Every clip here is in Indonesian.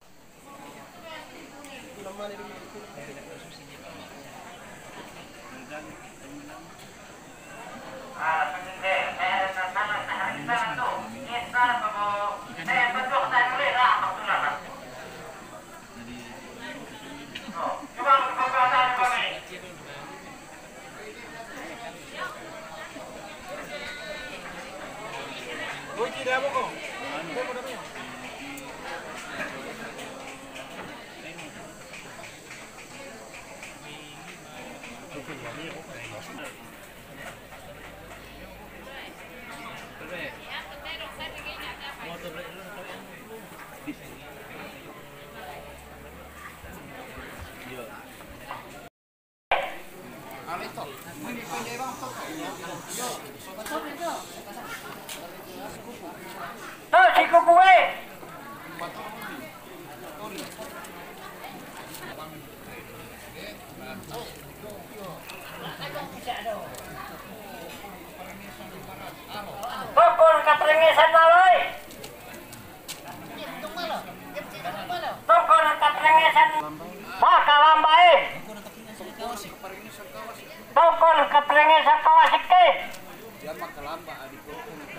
Tuh, siku kue. Tukul katrengesan maloi. Tukul katrengesan. Makalambai. Tukul katrengesan kawasike. Dia makalamba adiko.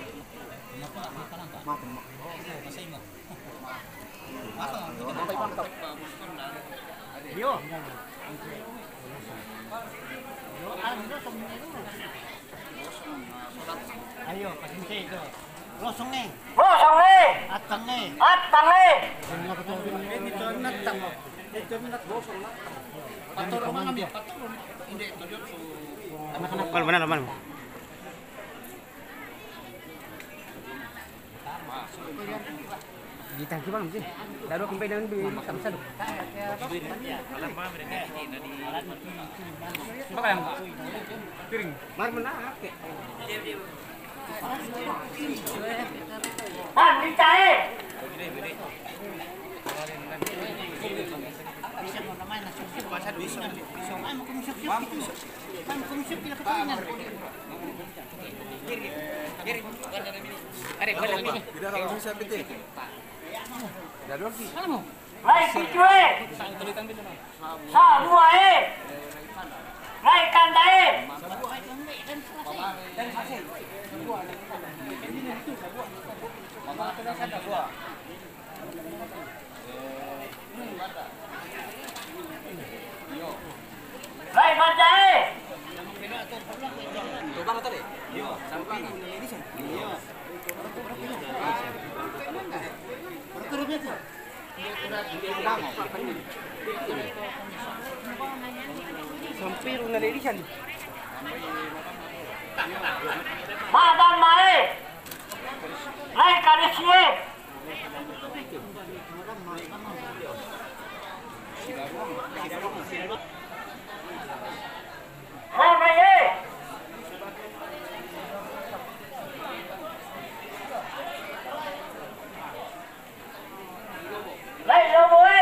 Ayo, pasingke itu. Losong nih. Losong nih. Atang nih. Atang nih. Itu natang. Itu nat losong nat. Pator mana dia? Pator. Inde tadi tu. Anak-anak kalau mana mana? Di tangki bang sih. Daru sampai dengan di samsat. Alam apa mereka ini dari. Makan piring. Mar mana ke? Mandi cair. Bisa mau main nasi sip bahasa bisa. Bisa main mau kumsip sip. Main kumsip kita ketangan. Kiri. Are balik ini. Tidak kalau bisa betul. Dari lagi. Kamu. Naik picuwe. Sa dua naik kantai. Naik kantai. Coba kata deh. Iya, sampai ini sih. Iya. Sampai rumah lirisan. Madan mae. Naik kadesye. Mamaye. Naik loboe.